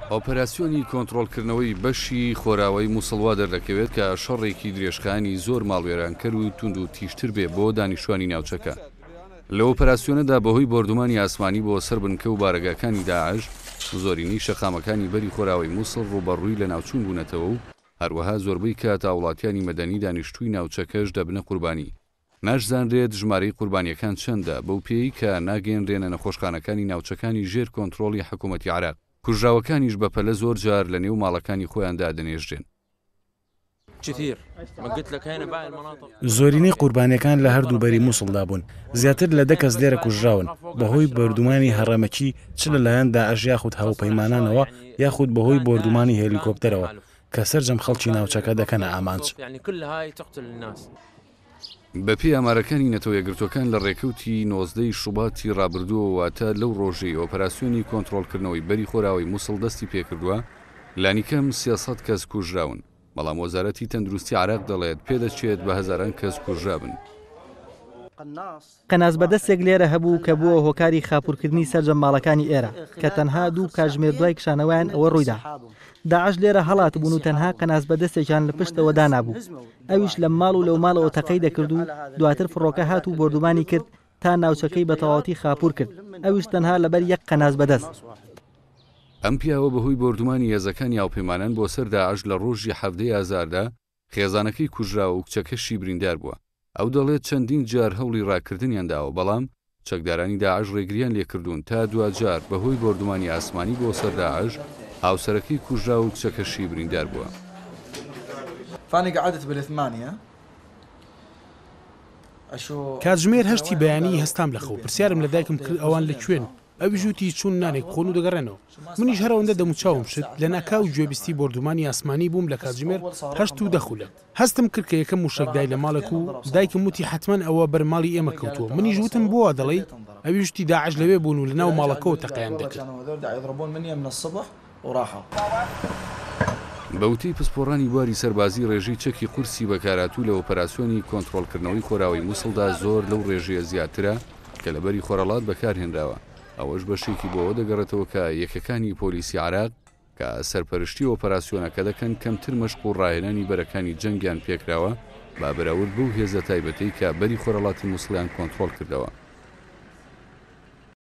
ئۆپەراسیۆنی کۆنتڕۆڵکردنەوەی بەشی خۆراوەی مووسڵوا دەردەکەوێت کە شەڕێکی درێژخانی زۆر ماڵوێرانکەر و تونند و تیشتر بێ بۆ دانیشتوانی ناوچەکە. لە ئۆپەراسیۆنەدا بەهۆی بردومانی ئاسمانی بۆ سەر بنکە و بارەگاکانی داعش زۆرینەی شەقامەکانی بەری خۆراوەی مووسڵ ڕوبەڕووی لە ناوچوون بوونەتەوە و هەروەها زۆربەی کاتە وڵاتیانی مەدەنی دانیشتووی ناوچەکەش دەبنە قوربانی. ناشزانرێت ژمارەی قوربانیەکان چەندە بەو پێی کە ناگەێنرێنە نەخۆشخانەکانی ناوچەکانی ژێر کۆنتڕۆڵی حکوومەتی عێراق. کوژراوەکانیش بەپەلە زۆر جار لە نێو ماڵەکانی خۆیاندا دەنێژرێن. زۆرینەی قوربانیەکان لە هەردوو بەری مووسڵدا بوون. زیاتر لە 10 کەس لێرە کوژراون بەهۆی بەردومانی هەڕەمەکی چ لەلایەن داعش یاخود هاوپەیمانانەوە یاخود بەهۆی بردومانی هێلیکۆپتەرەوە کە سەرجەم خەڵکی ناوچەکە دەکەنە ئامانج. بەپێی ئامارەکانی نەتەوە یەکگرتوەکان لە ڕێکەوتی 19 شوباتی ڕابردووە واتە لەو ڕۆژەی ئۆپەراسیۆنی کۆنتڕۆڵکردنەوەی بەری خۆراوەی مووسڵ دەستی پێکردووە لانیکەم 300 کەس کوژراون. بەڵام وەزارەتی تەندروستی عێراق دەڵێت پێدەچێت بە هەزاران کەس کوژرابن. قەناس بەدەستێک لێرە هەبوو کە بووە هۆکاری خاپورکردنی سەرجەم ماڵەکانی ئێرە کە تەنها 2 کاتژمێر دوای کشانەوەیان ئەوە ڕوویدا. داعش لێرە هەڵات بوون و تەنها قەناس بەدەستێکیان لە پشتەوە دانابوو. ئەویش لە ماڵ و لەو ماڵەوە تەقەی دەکرد و دواتر فڕۆکە هات و بردومانی کرد تا ناوچەکەی بە تەواوەتی خاپور کرد. ئەویش تەنها لەبەر یەک قەناس بەدەست. ئەم پیاوە بەهۆی بردومانی هێزەکانی هاوپەیمانان بۆ سەر داعش لە ڕۆژی 17 ئازاردا خێزانەکەی کوژراوە و کچەکەشی بریندار بووە. ئەو دەڵێت چەندین جار هەوڵی ڕاکردنیانداوە بەڵام چەکدارانی داعش ڕێگریان لێکردوون تا دوجار بەهۆی بردومانی ئاسمانی بۆ سەر داعش هاوسەرەکەی کوژرا و کچەکەشی بریندار بووە. کاتژمێر 8 بەیانی هەستام لەخەو پرسیارم لە دایکم کرد ئەوان لەکوێن. ئەوی ژووتی چوون نانێک خۆن و دەگەڕێنەوە. منیش هەرەوەندە دەموچاوم شت لە ناکاو گوێبیستی بردومانی ئاسمانی بووم لە کاتژمێر 8 و 10 هەستم کرد کە یەکەم موشک دای لە ماڵێک و دایکم وتی حتمەن ئەوە بەرماڵی ئێمە کەوتووە. منیش وتم بۆە دەڵێ ئەوی ژووتی داعش لەوێ بوون و لەناو ماڵەکەەوە تەقەیان دەکرد. بەوتەی پسپۆڕانی بواری سەربازی ڕێژەی چەکی قورسی بەکارهاتوو لە ئۆپەراسیۆنی کۆنتڕۆڵکردنەوەی خۆراوەی مووسڵدا زۆر لەو ڕێژەیە زیاترە کە لەبەری خۆرەڵات بەکارهێنراوە. ئەوەش بەشێکی بۆەوە دەگەڕێتەوە کە یەکەکانی پۆلیسی عێراق کە سەرپەرشتی ئۆپەراسیۆنەکە دەکەن کەمتر مەشق و ڕاهێنانی بەرەکانی جەنگیان پێکراوە با بەراورد بەو هێزە تایبەتەی کە بەری خۆرەڵاتی مووسڵیان کۆنتڕۆڵ کردەوە.